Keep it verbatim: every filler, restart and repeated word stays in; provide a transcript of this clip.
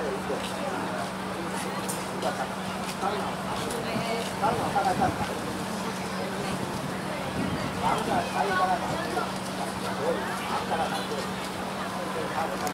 刚好大概在哪里？然后再还有大概哪里？所以，大概哪里？